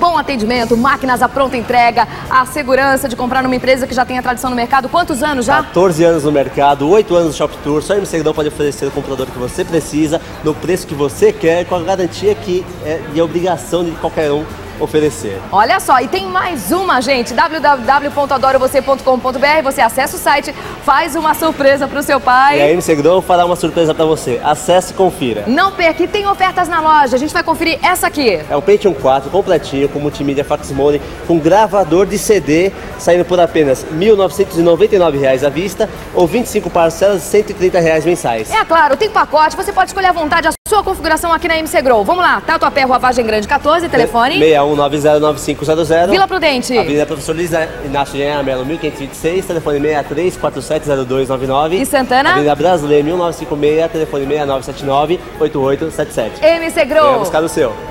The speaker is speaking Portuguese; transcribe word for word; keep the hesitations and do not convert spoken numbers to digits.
bom atendimento, máquinas à pronta entrega, a segurança de comprar numa empresa que já tem a tradição no mercado. Quantos anos já? quatorze anos no mercado, oito anos no Shop Tour. Só a M Segredão pode oferecer o computador que você precisa, no preço que você quer, com a garantia que é de obrigação de qualquer um oferecer. Olha só, e tem mais uma, gente, w w w ponto adoro você ponto com ponto b r. Você acessa o site, faz uma surpresa pro seu pai. E a M Segredão fará uma surpresa para você. Acesse e confira. Não perca, e tem ofertas na loja. A gente vai conferir essa aqui. É um Pentium quatro completinho, com multimídia Faximone, com gravador de C D, saindo por apenas mil novecentos e noventa e nove reais à vista ou vinte e cinco parcelas de cento e trinta reais mensais. É claro, tem pacote, você pode escolher à vontade a sua configuração aqui na M Segro. Vamos lá, Tatuapé, Rua Vargem Grande quatorze, telefone seis um nove zero nove cinco zero zero. Vila Prudente. Avenida Professor Luiz Inácio de Anhamelo, mil quinhentos e vinte e seis, telefone seis três quatro sete zero dois nove nove. E Santana? Avenida Brasileira, mil novecentos e cinquenta e seis, telefone seis nove sete nove oito oito sete sete. M Segro. Venha buscar o seu.